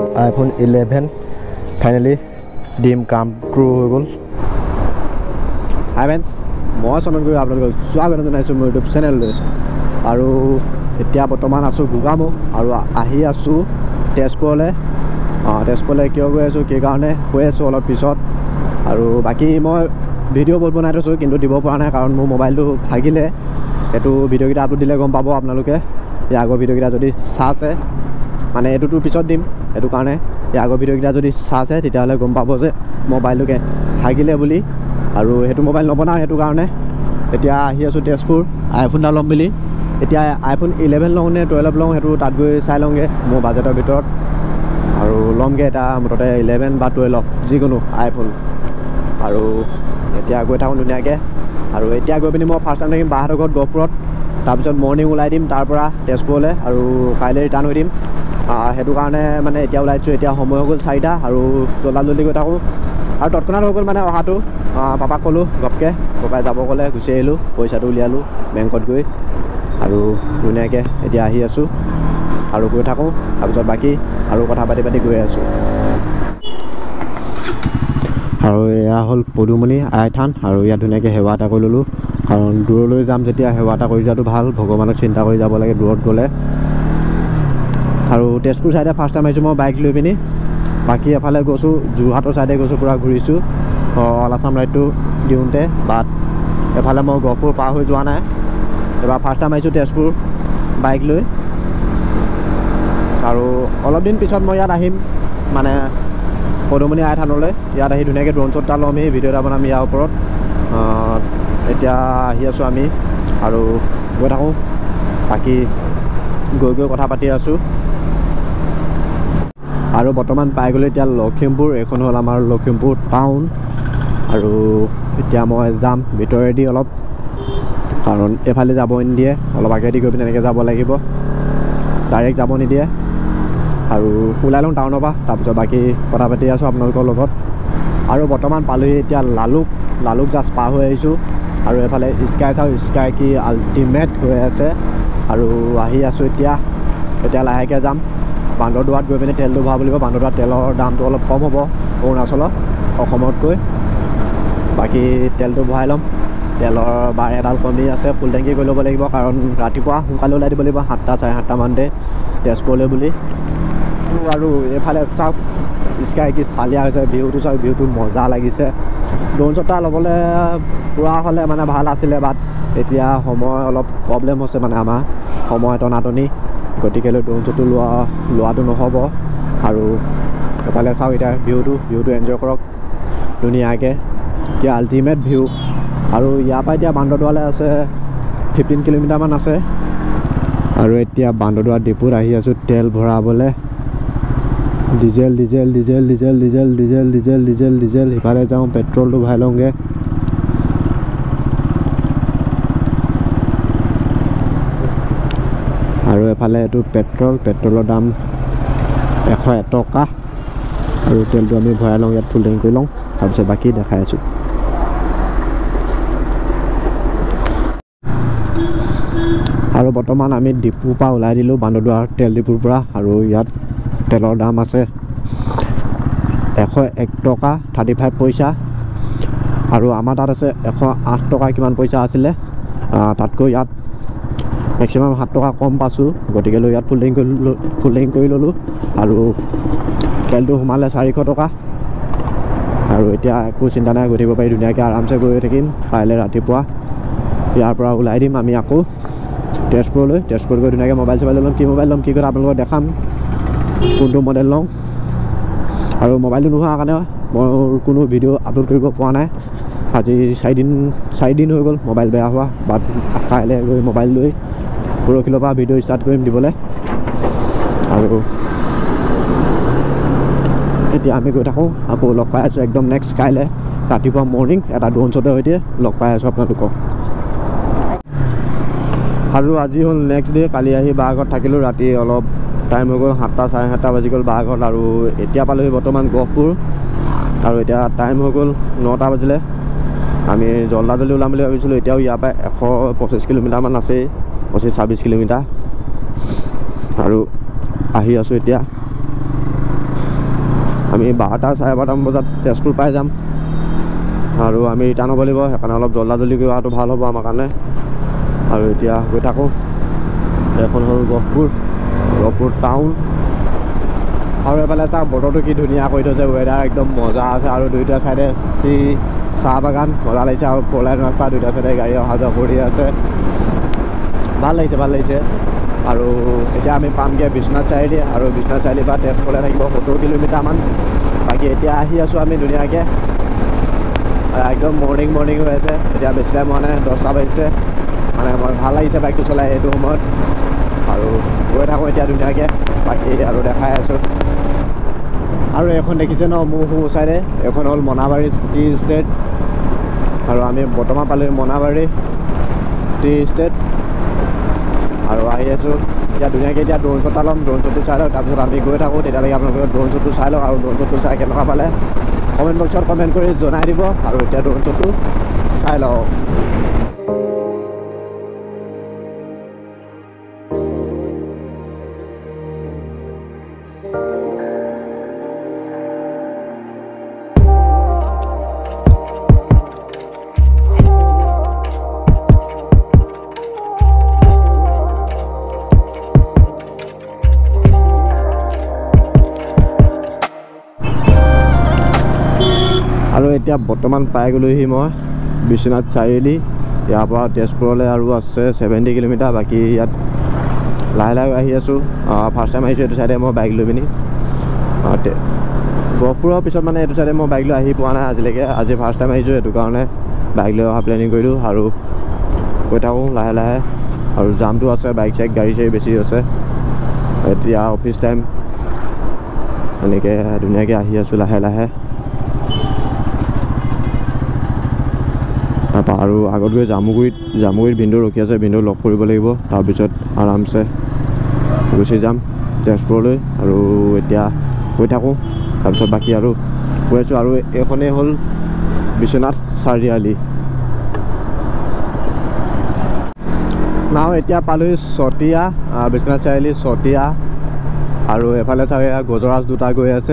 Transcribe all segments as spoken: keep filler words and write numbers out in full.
iPhone eleven finally dream come true হৈ গ'ল। হাই friends, মই চন্দন গগৈ আপোনালোকক স্বাগতম জনাইছোঁ মোৰ ইউটিউব চেনেললৈ। আৰু এতিয়া বৰ্তমান আছোঁ গোগামুখ আৰু আহি আছোঁ তেজপুৰলৈ। তেজপুৰলৈ কিয় গৈ আছোঁ, কি কাৰণে কৈ আছোঁ অলপ পিছত। আৰু বাকী মই ভিডিঅ' বহুত বনাই থৈছোঁ, কিন্তু দিব পৰা নাই কাৰণ মোৰ মোবাইলটো ভাগিলে। এইটো ভিডিঅ'কেইটা আপলোড দিলে গম পাব আপোনালোকে। এই আগৰ ভিডিঅ'কেইটা যদি চাইছে, মানে এইটোতো পিছত দিম, সেইটো কাৰণে এই আগৰ ভিডিঅ'কেইটা যদি চাইছে তেতিয়াহ'লে গম পাব যে মোবাইলটোকে ভাগিলে বুলি। আৰু সেইটো মোবাইল নবনাওঁ, সেইটো কাৰণে এতিয়া আহি আছোঁ তেজপুৰ আইফোন এটা ল'ম বুলি। এতিয়া আইফোন ইলেভেন লওঁ নে টুৱেলভ লওঁ সেইটো তাত গৈ চাই লওঁগৈ মোৰ বাজেটৰ ভিতৰত। আৰু ল'মগৈ এটা মুঠতে ইলেভেন বা টুৱেলভ যিকোনো আইফোন। আৰু এতিয়া গৈ থাকোঁ ধুনীয়াকৈ। আৰু এতিয়া গৈ পিনি মই ফাৰ্ষ্ট টাইম থাকিম বাহঁতৰ ঘৰত গহপুৰত। তাৰপিছত মৰ্ণিং ওলাই দিম তাৰ পৰা তেজপুৰলৈ আৰু কাইলৈ ৰিটাৰ্ণ হৈ দিম। সেইটো কাৰণে মানে এতিয়া ওলাই দিছোঁ। এতিয়া সময় হৈ গ'ল চাৰিটা আৰু জল্দা জল্দি গৈ থাকোঁ। আৰু তৎক্ষণাত হৈ গ'ল মানে অহাটো। পাপাক ক'লোঁ ঘপকৈ, পাপাই যাব ক'লে, গুচি আহিলোঁ, পইচাটো উলিয়ালোঁ বেংকত গৈ। আৰু ধুনীয়াকৈ এতিয়া আহি আছোঁ আৰু গৈ থাকোঁ। তাৰপিছত বাকী আৰু কথা পাতি পাতি গৈ আছোঁ। আৰু এয়া হ'ল পদুমণি আই থান। আৰু ইয়াত ধুনীয়াকৈ সেৱা এটা কৰি ল'লোঁ, কাৰণ দূৰলৈ যাম যেতিয়া সেৱা এটা কৰি যোৱাটো ভাল। ভগৱানক চিন্তা কৰি যাব লাগে দূৰত গ'লে। আৰু তেজপুৰ ছাইডে ফাৰ্ষ্ট টাইম আহিছোঁ মই বাইক লৈ পিনি। বাকী এফালে গৈছোঁ যোৰহাটৰ ছাইডে গৈছোঁ, পূৰা ঘূৰিছোঁ অল আছাম ৰাইডটো দিওঁতে। বাট এফালে মই গহপুৰ পাৰ হৈ যোৱা নাই। এবাৰ ফাৰ্ষ্ট টাইম আহিছোঁ তেজপুৰ বাইক লৈ। আৰু অলপ দিন পিছত মই ইয়াত আহিম, মানে পদুমণি আই থানলৈ। ইয়াত আহি ধুনীয়াকৈ ড্ৰোন শ্বট এটা ল'মহি, ভিডিঅ' এটা বনাম ইয়াৰ ওপৰত। এতিয়া আহি আছোঁ আমি আৰু গৈ থাকোঁ। বাকী গৈ গৈ কথা পাতি আছোঁ। আৰু বৰ্তমান পাই গ'লোঁ এতিয়া লখিমপুৰ। এইখন হ'ল আমাৰ লখিমপুৰ টাউন। আৰু এতিয়া মই যাম ভিতৰেদি অলপ, কাৰণ এইফালে যাব নিদিয়ে, অলপ আগেদি গৈ পিনে এনেকৈ যাব লাগিব, ডাইৰেক্ট যাব নিদিয়ে। আৰু ওলাই লওঁ টাউনৰ পৰা, তাৰপিছত বাকী কথা পাতি আছোঁ আপোনালোকৰ লগত। আৰু বৰ্তমান পালোহি এতিয়া লালুক। লালুক জাষ্ট পাৰ হৈ আহিছোঁ। আৰু এইফালে স্কাই চাওঁ, স্কাই কি আল্টিমেট হৈ আছে। আৰু আহি আছোঁ এতিয়া। এতিয়া লাহেকৈ যাম বান্দৰদোৱাত গৈ পিনে তেলটো ভৰাব লাগিব। বান্দৰদোৱাত তেলৰ দামটো অলপ কম হ'ব অৰুণাচলত অসমতকৈ। বাকী তেলটো ভৰাই ল'ম। তেলৰ বাৰ এডাল কমি আছে, ফুল টেংকি কৰি ল'ব লাগিব, কাৰণ ৰাতিপুৱা সোনকালে ওলাই দিব লাগিব সাতটা চাৰে সাতটামানতে তেজপুৰলৈ বুলি। আৰু এইফালে চাওক স্কাই কি চালিয়া হৈছে, ভিউটো চাওক, ভিউটো মজা লাগিছে। ড্ৰোন শ্বট এটা ল'বলৈ পূৰা হ'লে মানে ভাল আছিলে, বাট এতিয়া সময় অলপ প্ৰব্লেম হৈছে মানে আমাৰ সময় টনাটনি, গতিকেলৈ ড্ৰোন শ্বটটো লোৱা লোৱাটো নহ'ব। আৰু এইফালে চাওক এতিয়া ভিউটো ভিউটো এনজয় কৰক ধুনীয়াকৈ। এতিয়া আল্টিমেট ভিউ। আৰু ইয়াৰ পৰা এতিয়া বান্দৰদোৱালৈ আছে ফিফটিন কিলোমিটাৰমান আছে। আৰু এতিয়া বান্দৰদোৱা ডিপুত আহি আছোঁ তেল ভৰাবলৈ। Diesel diesel diesel diesel diesel diesel diesel diesel diesel সিফালে যাওঁ পেট্ৰলটো ভৰাই লওঁগৈ। আৰু এফালে এইটো পেট্ৰল, পেট্ৰলৰ দাম এশ এটকা। আৰু তেলটো আমি ভৰাই লওঁ ইয়াত, ফুল টেংকি কৰি লওঁ, তাৰপিছত বাকী দেখাই আছোঁ। আৰু বৰ্তমান আমি ডিপুৰ পৰা ওলাই দিলোঁ, বান্দৰদোৱাৰ তেল ডিপুৰ পৰা। আৰু ইয়াত তেলৰ দাম আছে এশ এক টকা থাৰ্টি ফাইভ পইচা। আৰু আমাৰ তাত আছে এশ আঠ টকা কিমান পইচা আছিলে, তাতকৈ ইয়াত মেক্সিমাম সাত টকা কম পাইছোঁ। গতিকে লৈ ইয়াত ফুল টেংকি কৰি ফুল টেংকি কৰি ল'লোঁ। আৰু তেলটো সোমালে চাৰিশ টকা। আৰু এতিয়া একো চিন্তা নাই, গৈ থাকিব পাৰি ধুনীয়াকৈ, আৰামছে গৈ থাকিম। কাইলৈ ৰাতিপুৱা ইয়াৰ পৰা ওলাই দিম আমি আকৌ তেজপুৰলৈ। তেজপুৰত গৈ ধুনীয়াকৈ মোবাইল চোবাইল ল'ম, কি মোবাইল ল'ম কি কথা আপোনালোকক দেখাম, কোনটো মডেল লওঁ। আৰু মোবাইলটো নোহোৱাৰ কাৰণে মই কোনো ভিডিঅ' আপলোড কৰিব পৰা নাই। আজি চাৰিদিন চাৰিদিন হৈ গ'ল মোবাইল বেয়া হোৱা। বাট কাইলৈ গৈ মোবাইল লৈ পৰহিলৰ পৰা ভিডিঅ' ষ্টাৰ্ট কৰিম দিবলৈ। আৰু এতিয়া আমি গৈ থাকোঁ, আকৌ লগ পাই আছোঁ একদম নেক্সট কাইলৈ ৰাতিপুৱা মৰ্ণিং এটা ড্ৰোন শ্বটৰ সৈতে লগ পাই আছোঁ আপোনালোকক। আৰু আজি হ'ল নেক্সট ডে'। কালি আহি বা ঘৰত থাকিলোঁ, ৰাতি অলপ টাইম হৈ গ'ল, সাতটা চাৰে সাতটা বাজি গ'ল বা ঘৰত। আৰু এতিয়া পালোহি বৰ্তমান গহপুৰ। আৰু এতিয়া টাইম হৈ গ'ল নটা বাজিলে। আমি জল্দা জল্দি ওলাম বুলি ভাবিছিলোঁ। এতিয়াও ইয়াৰ পৰা এশ পঁচিছ কিলোমিটাৰমান আছেই, পঁচিছ ছাব্বিছ কিলোমিটাৰ। আৰু আহি আছোঁ এতিয়া আমি বাৰটা চাৰে বাৰটামান বজাত তেজপুৰ পাই যাম আৰু আমি ৰিটাৰ্ণ হ'ব লাগিব সেইকাৰণে অলপ জল্দা জল্দি কৰি অহাটো ভাল হ'ব আমাৰ কাৰণে আৰু এতিয়া গৈ থাকোঁ এখন হ'ল গহপুৰ গহপুৰ টাউন আৰু এইফালে চাওক বতৰটো কি ধুনীয়া কৰি থৈছে ৱেডাৰ একদম মজা আছে আৰু দুইটা চাইডে চাহ বাগান মজা লাগিছে আৰু ফ'ৰ লাইন ৰাস্তা দুইটা চাইডে গাড়ী অহা যোৱা কৰি আছে ভাল লাগিছে ভাল লাগিছে আৰু এতিয়া আমি পামগৈ বিশ্বনাথ চাৰিআলি আৰু বিশ্বনাথ চাৰিআলিৰ পৰা তেজপুৰলৈ থাকিব সত্তৰ কিলোমিটাৰমান বাকী এতিয়া আহি আছোঁ আমি ধুনীয়াকৈ একদম মৰ্ণিং মৰ্ণিং হৈ আছে এতিয়া বেছি টাইম হোৱা নাই দহটা বাজিছে মানে মই ভাল লাগিছে বাইকটো চলাই এইটো সময়ত আৰু গৈ থাকোঁ এতিয়া ধুনীয়াকৈ বাকী আৰু দেখাই আছোঁ আৰু এইখন দেখিছে ন মোৰ সোঁ চাইডে এইখন হ'ল মনাবাৰী টি ষ্টেট আৰু আমি বৰ্তমান পালোঁ মনাবাৰী টি ষ্টেট আৰু আহি আছোঁ এতিয়া ধুনীয়াকৈ এতিয়া ড্ৰোন শ্বট এটা ল'ম ড্ৰোন শ্বটটো চাই লওঁ তাৰপিছত আমি গৈ থাকোঁ তেতিয়ালৈকে আপোনালোকে ড্ৰোন শ্বটটো চাই লওঁ আৰু ড্ৰোন শ্বটটো চাই কেনেকুৱা পালে কমেণ্ট বক্সত কমেণ্ট কৰি জনাই দিব আৰু এতিয়া ড্ৰোন শ্বটটো চাই লওঁ আৰু এতিয়া বৰ্তমান পাই গ'লোহি মই বিশ্বনাথ চাৰিআলি ইয়াৰ পৰা তেজপুৰলৈ আৰু আছে ছেভেণ্টি কিলোমিটাৰ বাকী ইয়াত লাহে লাহে আহি আছোঁ ফাৰ্ষ্ট টাইম আহিছোঁ এইটো চাইডে মই বাইক লৈ পিনি গহপুৰৰ পিছত মানে এইটো চাইডে মই বাইক লৈ আহি পোৱা নাই আজিলৈকে আজি ফাৰ্ষ্ট টাইম আহিছোঁ সেইটো কাৰণে বাইক লৈ অহা প্লেনিং কৰিলোঁ আৰু গৈ থাকোঁ লাহে লাহে আৰু জামটো আছে বাইক চাইক গাড়ী চাড়ী বেছি আছে এতিয়া অফিচ টাইম এনেকৈ ধুনীয়াকৈ আহি আছোঁ লাহে লাহে তাৰপৰা আৰু আগত গৈ জামুগুৰিত জামুগুৰিত ভিনদেউ ৰখি আছে ভিনদেউ লগ কৰিব লাগিব তাৰপিছত আৰামছে গুচি যাম তেজপুৰলৈ আৰু এতিয়া গৈ থাকোঁ তাৰপিছত বাকী আৰু গৈ আছোঁ আৰু এইখনেই হ'ল বিশ্বনাথ চাৰিআলি নাও এতিয়া পালোঁহি চতিয়া বিশ্বনাথ চাৰিআলি চতিয়া আৰু এফালে চাগে গজৰাজ দুটা গৈ আছে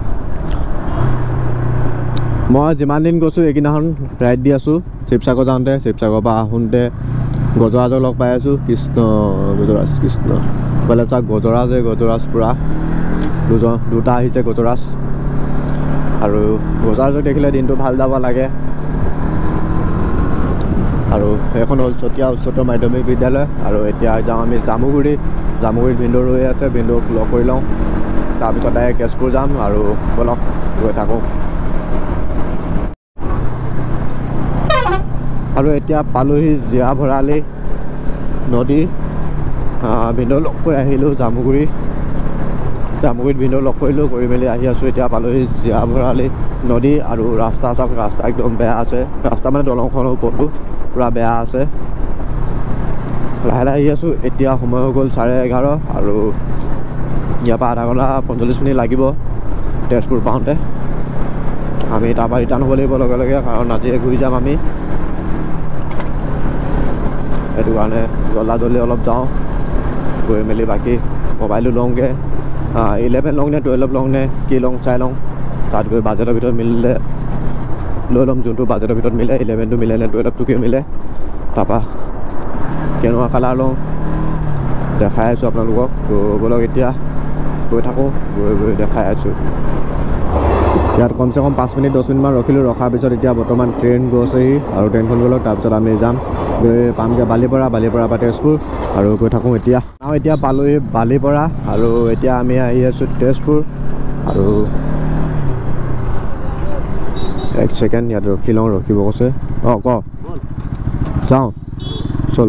মই যিমান দিন গৈছোঁ এইদিনাখন ৰাইড দি আছোঁ শিৱসাগৰ যাওঁতে শিৱসাগৰৰ পৰা আহোঁতে গজৰাজক লগ পাই আছোঁ কৃষ্ণ গজৰাজ কৃষ্ণ এইফালে চাওক গজৰাজে গজৰাজ পূৰা দুজন দুটা আহিছে গজৰাজ আৰু গজৰাজক দেখিলে দিনটো ভাল যাব লাগে আৰু সেইখন হ'ল চতিয়া উচ্চতৰ মাধ্যমিক বিদ্যালয় আৰু এতিয়া যাওঁ আমি জামুগুৰি জামুগুৰিত ভিনদেউ ৰৈ আছে ভিনদেউক লগ কৰি লওঁ তাৰপিছত ডাইৰেক্ট তেজপুৰ যাম আৰু বলক গৈ থাকোঁ আৰু এতিয়া পালোঁহি জীয়া ভৰালি নদী ভিনদেউ লগ কৰি আহিলোঁ জামুগুৰি জামুগুৰিত ভিনদেউ লগ কৰিলোঁ কৰি মেলি আহি আছোঁ এতিয়া পালোঁহি জীয়া ভৰালি নদী আৰু ৰাস্তা চাওক ৰাস্তা একদম বেয়া আছে ৰাস্তা মানে দলংখনৰ ওপৰতো পূৰা বেয়া আছে লাহে লাহে আহি আছোঁ এতিয়া সময় হৈ গ'ল চাৰে এঘাৰ আৰু ইয়াৰ পৰা আধা ঘণ্টা পঞ্চল্লিছ মিনিট লাগিব তেজপুৰ পাওঁতে আমি তাৰপৰা ৰিটাৰ্ণ হ'ব লাগিব লগে লগে কাৰণ আজি ঘূৰি যাম আমি সেইটো কাৰণে জল্দা জল্দি অলপ যাওঁ গৈ মেলি বাকী মোবাইলটো লওঁগৈ ইলেভেন লওঁ নে টুৱেলভ লওঁ নে কি লওঁ চাই লওঁ তাত গৈ বাজেটৰ ভিতৰত মিলিলে লৈ ল'ম যোনটো বাজেটৰ ভিতৰত মিলে ইলেভেনটো মিলে নে টুৱেলভটোকে মিলে তাৰপৰা কেনেকুৱা কালাৰ লওঁ দেখাই আছোঁ আপোনালোকক তো ব'লক এতিয়া গৈ থাকোঁ গৈ গৈ দেখাই আছোঁ ইয়াত কমচে কম পাঁচ মিনিট দহ মিনিটমান ৰখিলোঁ ৰখাৰ পিছত এতিয়া বৰ্তমান ট্ৰেইন গৈছেহি আৰু ট্ৰেইনখন গ'লক তাৰপিছত আমি যাম গৈ পামগৈ বালিপৰা বালিপৰা পৰা তেজপুৰ আৰু গৈ থাকোঁ এতিয়া আৰু এতিয়া পালোঁহি বালিপৰা আৰু এতিয়া আমি আহি আছোঁ তেজপুৰ আৰু এক ছেকেণ্ড ইয়াত ৰখি লওঁ ৰখিব কৈছে অঁ ক যাওঁ চল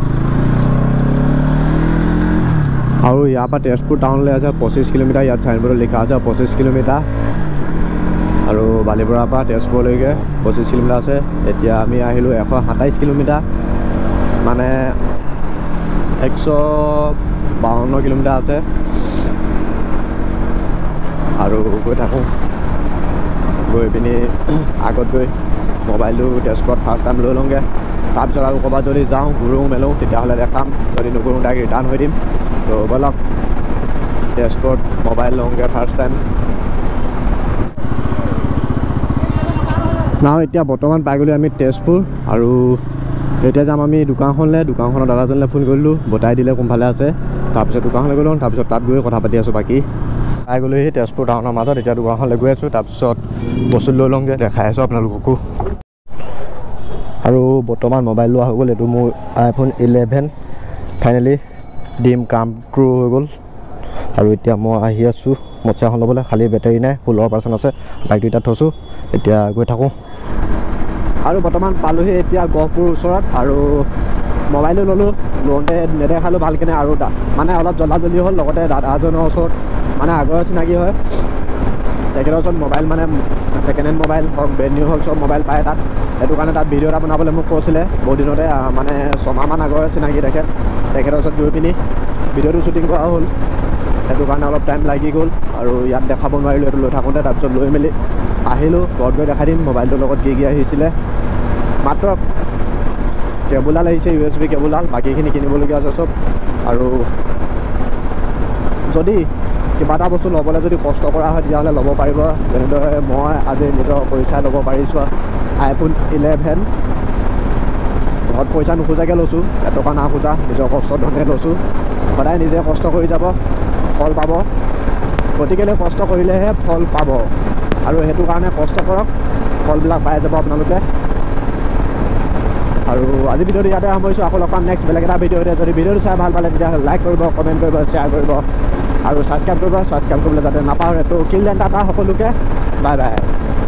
আৰু ইয়াৰ পৰা তেজপুৰ টাউনলৈ আছে পঁচিছ কিলোমিটাৰ ইয়াত চাইনবোৰ্ডত লিখা আছে পঁচিছ কিলোমিটাৰ আৰু বালিপৰাৰ পৰা তেজপুৰলৈকে পঁচিছ কিলোমিটাৰ আছে এতিয়া আমি আহিলোঁ এশ সাতাইছ কিলোমিটাৰ মানে একশ বাৱন্ন কিলোমিটাৰ আছে আৰু গৈ থাকোঁ গৈ পিনি আগত গৈ মোবাইলটো তেজপুৰত ফাৰ্ষ্ট টাইম লৈ লওঁগৈ তাৰপিছত আৰু ক'ৰবাত যদি যাওঁ ঘূৰোঁ মেলোঁ তেতিয়াহ'লে দেখাম যদি নুঘূৰোঁ ডাইৰেক্ট ৰিটাৰ্ণ হৈ দিম তো ব'লক তেজপুৰত মোবাইল লওঁগৈ ফাৰ্ষ্ট টাইম নাও এতিয়া বৰ্তমান পাই গ'লোঁ আমি তেজপুৰ আৰু এতিয়া যাম আমি দোকানখনলৈ দোকানখনৰ দাদাজনলৈ ফোন কৰিলোঁ বতাই দিলে কোনফালে আছে তাৰপিছত দোকানলৈ গ'লোঁ তাৰপিছত তাত গৈ কথা পাতি আছোঁ বাকী পাই গ'লোঁ সেই তেজপুৰ টাউনৰ মাজত এতিয়া দোকানখনলৈ গৈ আছোঁ তাৰপিছত বস্তু লৈ লওঁগৈ দেখাই আছোঁ আপোনালোককো আৰু বৰ্তমান মোবাইল লোৱা হৈ গ'ল এইটো মোৰ আইফোন ইলেভেন ফাইনেলি ডিম কাম ট্ৰু হৈ গ'ল আৰু এতিয়া মই আহি আছোঁ মটচাখন ল'বলৈ খালী বেটাৰী নাই ষোল্ল পাৰ্চেণ্ট আছে বাইকটো এতিয়া থৈছোঁ এতিয়া গৈ থাকোঁ আৰু বৰ্তমান পালোঁহি এতিয়া গহপুৰ ওচৰত আৰু মোবাইলো ল'লোঁ লওঁতে নেদেখালোঁ ভালকৈ আৰু মানে অলপ জল্দা জল্দি হ'ল লগতে দাদাজনৰ ওচৰত মানে আগৰ চিনাকি হয় তেখেতৰ ওচৰত মোবাইল মানে ছেকেণ্ড হেণ্ড মোবাইল হওক ব্ৰেণ্ড নিউ হওক চব মোবাইল পায় তাত সেইটো কাৰণে তাত ভিডিঅ' এটা বনাবলৈ মোক কৈছিলে বহুত দিনতে মানে ছমাহমান আগৰ চিনাকি তেখেত তেখেতৰ ওচৰত গৈ পিনি ভিডিঅ'টো শ্বুটিং কৰা হ'ল সেইটো কাৰণে অলপ টাইম লাগি গ'ল আৰু ইয়াত দেখাব নোৱাৰিলোঁ এইটো লৈ থাকোঁতে তাৰপিছত লৈ মেলি আহিলোঁ ঘৰত গৈ দেখাই দিম মোবাইলটোৰ লগত কি কি আহিছিলে মাত্ৰ কেবুলডাল আহিছে ইউ এছ বি কেবুলডাল বাকীখিনি কিনিবলগীয়া আছে চব আৰু যদি কিবা এটা বস্তু ল'বলৈ যদি কষ্ট কৰা হয় তেতিয়াহ'লে ল'ব পাৰিব যেনেদৰে মই আজি নিজৰ পইচাই ল'ব পাৰিছোঁ আইফোন ইলেভেন ঘৰত পইচা নোখোজাকৈ লৈছোঁ এটকা নাখোজা নিজৰ কষ্ট ধৰণে লৈছোঁ সদায় নিজে কষ্ট কৰি যাব ফল পাব গতিকেলৈ কষ্ট কৰিলেহে ফল পাব আৰু সেইটো কাৰণে কষ্ট কৰক ফলবিলাক পাই যাব আপোনালোকে আৰু আজি ভিডিঅ'টো ইয়াতে সামৰিছোঁ আকৌ লগ পাম নেক্সট বেলেগ এটা ভিডিঅ'তে যদি ভিডিঅ'টো চাই ভাল পালে তেতিয়াহ'লে লাইক কৰিব কমেণ্ট কৰিব শ্বেয়াৰ কৰিব আৰু ছাবস্ক্ৰাইব কৰিব ছাবস্ক্ৰাইব কৰিবলৈ যাতে নাপাহৰে তো কিল দেন টাটা সকলোকে বাই বাই